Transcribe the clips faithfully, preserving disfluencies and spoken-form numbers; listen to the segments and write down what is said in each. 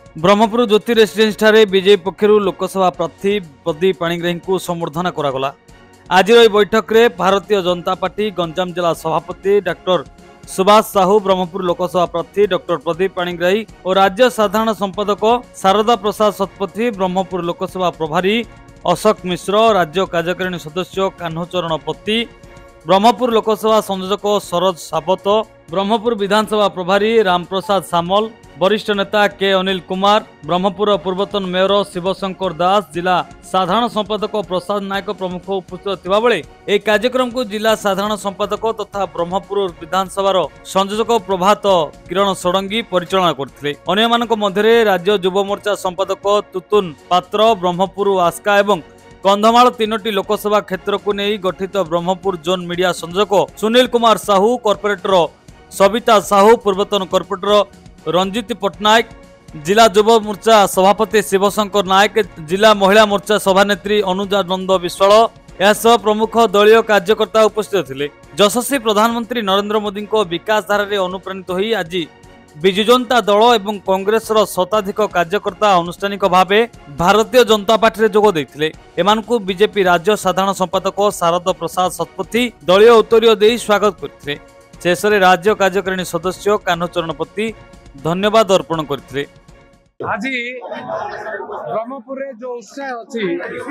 Brahmapur Jyoti residence ठारे BJP पक्षर लोकसभा प्रार्थी प्रदीप पाणिग्राही को संबर्धना करागला। आज बैठक में भारतीय जनता पार्टी गंजाम जिला सभापति डॉक्टर सुभाष साहू, ब्रह्मपुर लोकसभा प्रार्थी डॉक्टर प्रदीप पाणिग्राही और राज्य साधारण संपादक शारदा प्रसाद शतपथी, ब्रह्मपुर लोकसभा प्रभारी अशोक मिश्र, राज्य कार्यकारिणी सदस्य कान्होचरण पति, ब्रह्मपुर लोकसभा संयोजक सरोज सावत, ब्रह्मपुर विधानसभा प्रभारी रामप्रसाद सामल, वरिष्ठ नेता के अनिल कुमार, ब्रह्मपुर पूर्वतन मेयर शिवशंकर दास, जिला साधारण संपादक प्रसाद नायक प्रमुख उपस्थित थिबा बेले एक कार्यक्रम को जिला साधारण संपादक तथा ब्रह्मपुर विधानसभा संयोजक प्रभात किरण षडंगी परिचालना करथिले। अन्य मानक मध्यरे राज्य युव मोर्चा संपादक तुतुन पात्र, ब्रह्मपुर आस्का एवं कंधमाल तीनोटी लोकसभा क्षेत्र को नहीं गठित ब्रह्मपुर जोन मीडिया संयोजक सुनील कुमार साहू, कॉर्पोरेटर सविता साहू, पूर्वतन कॉर्पोरेटर रंजित पट्टनायक, जिला युव मोर्चा सभापति शिवशंकर नायक, जिला महिला मोर्चा सभानेत्री अनुजा नंद विश्वाल यह प्रमुख दलीय कार्यकर्ता उपस्थित थे। यशस्वी प्रधानमंत्री नरेंद्र मोदी विकास धारा अनुप्राणित होई आज विजु जनता दल एवं कांग्रेस शताधिक कार्यकर्ता आनुष्ठानिक भाव भारतीय जनता पार्टी में जोग देते। एमानकु बीजेपी राज्य साधारण संपादक शारदा प्रसाद शतपथी दलीय उत्तरीय दे स्वागत करते। शेष में राज्य कार्यकारिणी सदस्य कान्होचरण पति धन्यवाद अर्पण करते। आज ब्रह्मपुर जो उत्साह अच्छी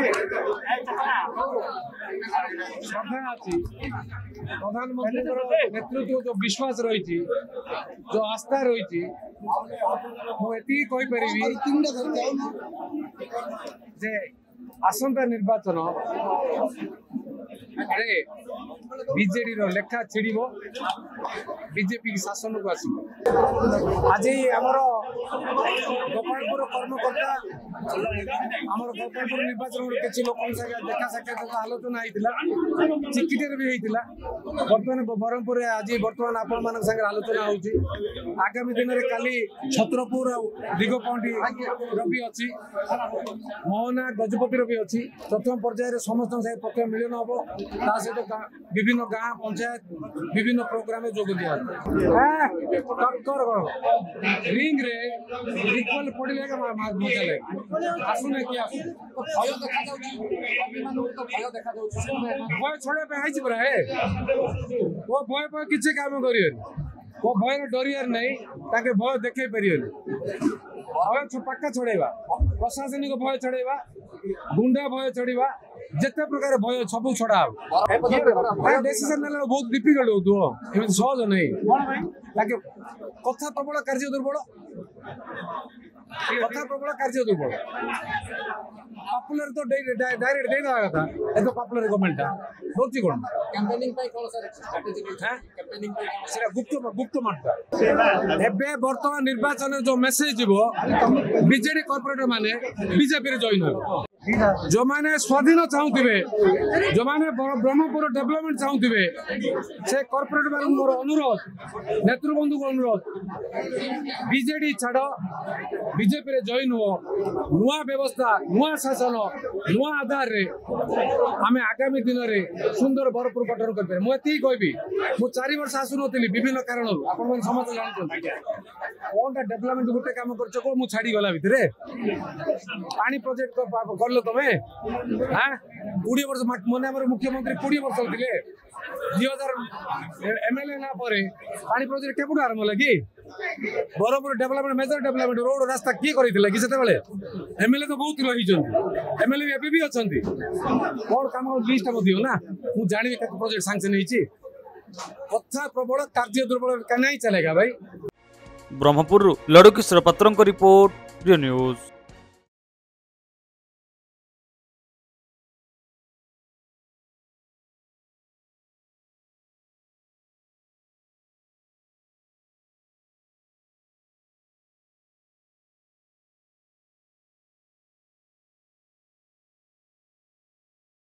श्रद्धा अच्छी प्रधानमंत्री नेतृत्व जो विश्वास रही जो आस्था रही मुझे जे आसंता निर्वाचन बीजेडी लेखा छिड़ बीजेपी शासन को आस आज आमर गोपालपुर कर्मकर्ता आमर गोपालपुर निर्वाचन किसी लोक देखा साक्षात आलोचना होता चिकिटे भी होता बर्तमान ब्रह्मपुर आज बर्तमान आपण मान संगे आलोचना होगी आगामी दिन में काली छत्रपुर दिगपहंडी भी अच्छी मोहना गजपति भी अच्छी प्रथम पर्यायर समस्त प्रथम मिलन हम सहित विभिन्न गाँ पंचायत विभिन्न प्रोग्राम जोग दिया टक्कर रिंग रे इक्वल पड़े मजा लगे आसुना कि भय छड़े पड़ा है वो भय पर किसी काम कर वो भय डरियार नहीं ताके भय देखे पारे भय पक्का छड़ेवा प्रशासनिक भय छड़ेवा गुंडा भय छड़ेवा जिते प्रकार भय सब छड़ा डिसीजन ना बहुत डिफिकल्ट हो सहज नहीं ताकि कथा प्रबल कार्य दुर्बल कथा प्रबल कार्य दुर्बल पॉपुलर तो डायरेक्ट दे दवा कथा ए तो पॉपुलर गवर्नमेंट होची कोन कैंपेनिंग पे कोन सर स्ट्रेटजी है कैंपेनिंग पे सेरा गुप्त गुप्त मानता एबे वर्तमान निर्वाचन जो मेसेज जीवो बीजेडी कॉर्पोरेटर माने बीजेपी रे जॉइन हो जो माने स्वाधीन चाहूथिबे जो माने ब्रह्मपुर डेवलपमेंट चाहूथिबे से कॉर्पोरेट मान मोर अनुरोध नेतृबंधु को अनुरोध बीजेडी छाड़ बीजेपी रे जॉइन हो नुआ व्यवस्था नुआ शासन नुआ आधार रे आमे आगामी दिन रे सुंदर भरपूर गठन करबे मु एती कहबी मु चार वर्ष आसु नथिली विभिन्न कारण आपण मन समझ जानछन कोनटा डेवलपमेंट गुटे काम करछ को मु छाडी गला भितरे पानी प्रोजेक्ट कर तमें हाँ कोड़े वर्ष मन मुख्यमंत्री कोड़े वर्ष होते दुई हजार एमएलए ना पानी प्रोजेक्ट केपटू आरंभ लगी Brahmapur development major development road रास्ता किए कर कि से एमएलए तो बहुत रही एमएलए भी भी अच्छा कौन कम लिस्ट दियो ना मुझे जानी प्रोजेक्ट सांसन होती कथा प्रबल कार्य दुर्बल नहीं चलेगा भाई। ब्रह्मपुर लड़ू किशोर पात्र रिपोर्ट न्यूज।